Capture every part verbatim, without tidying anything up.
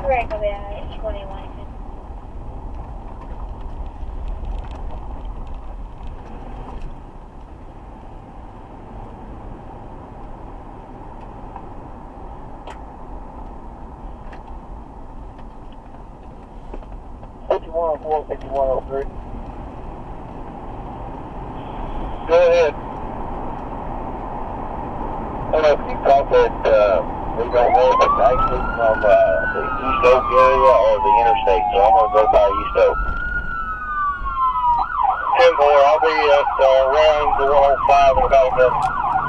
Right, copy that. twenty-one. fifty-one oh four, fifty-one oh three. Go ahead. I don't know if you caught that, uh, we don't know if it's actually from uh, the East Oak area or the interstate, so I'm going to go by East Oak. ten four, I'll be at uh, around the one oh five in about a minute.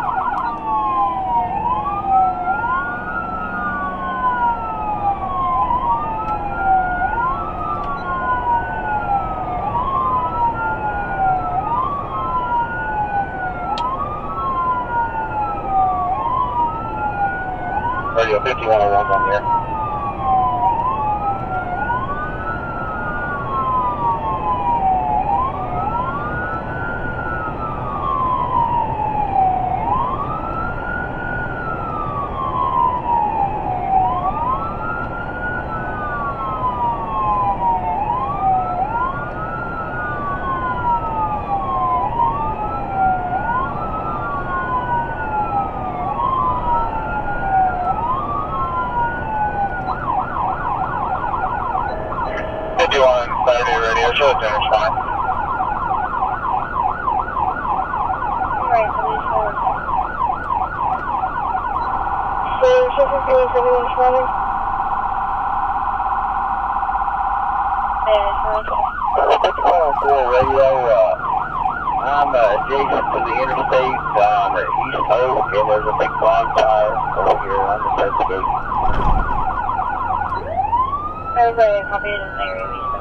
Radio fifty-one oh one on here. fifty-one Saturday radio, show it there, it's fine. Alright, police hold. So, Sheffield Police, everyone's running? Yeah, it's running. fifty-one oh four radio, uh, I'm uh, adjacent to the interstate on the East Oak, and there's a big bonfire over here on the Fed Gate. Everybody copy it in the area.